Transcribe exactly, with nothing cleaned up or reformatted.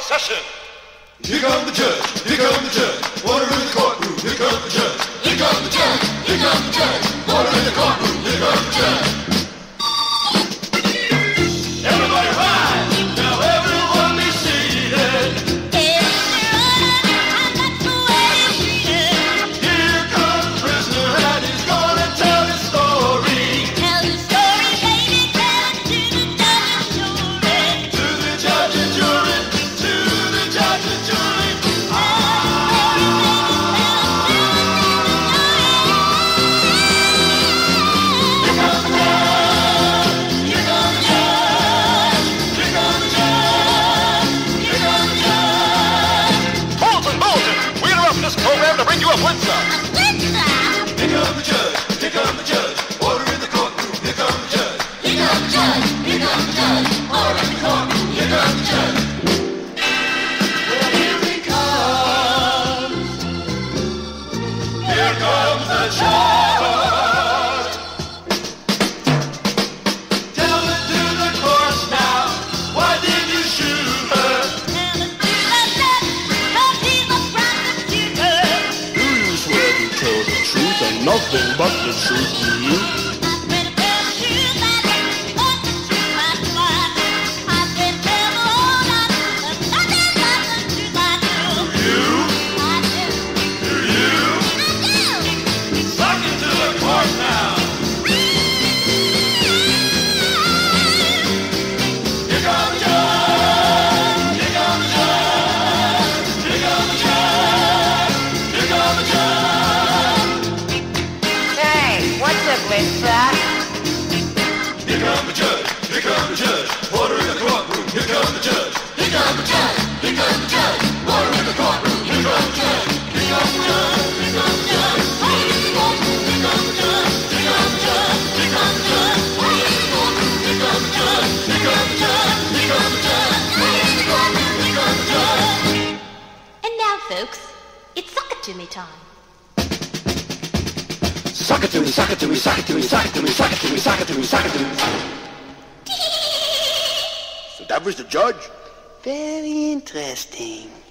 session. Here comes the judge, here comes the judge, order in the courtroom, here comes the judge. Here comes the judge, here comes the judge, order in the courtroom, here comes the judge. Everybody rise, now everyone be seated. Here comes the prisoner and he's gonna tell his story. Tell the story, baby, tell it to the judge and jury. To the judge and jury, to the judge and jury. Program to bring you a blitzer. A blitzer? Here comes the judge, here comes the judge, order in the courtroom, here comes the judge. Here comes the judge, here comes the judge, order in the courtroom, here comes the judge. Well, here he comes. Here comes the judge. Tell it to the course now. Why did you shoot her? Tell it to the judge, 'cause he's a prosecutor. Do you swear to tell the truth and nothing but the truth, do you? I swear to tell the truth, I do, but the truth I swear. I swear to tell the whole lot, but nothing but the truth I do. You? I do. Do you? I do. Suck it to the course now. Here comes the judge. Here comes the judge. Here comes the judge. Here comes the judge. Hey, what's a blitzer? Here comes the judge, here comes the judge, order in the courtroom, here comes the judge. Here comes the judge, here comes the judge, order in the courtroom, here comes the judge. Here comes the judge, here comes the judge, order in the courtroom, here comes the judge. Here comes the judge, here comes the judge, order in the courtroom, here comes the judge. Here comes the judge, here comes the judge, order in the courtroom, here comes the judge. And now, folks, it's suck it to me time. Suck it to me, suck it to me, suck it to me, suck it to me, suck it to me, suck it to me, suck it to me. So that was the judge? Very interesting.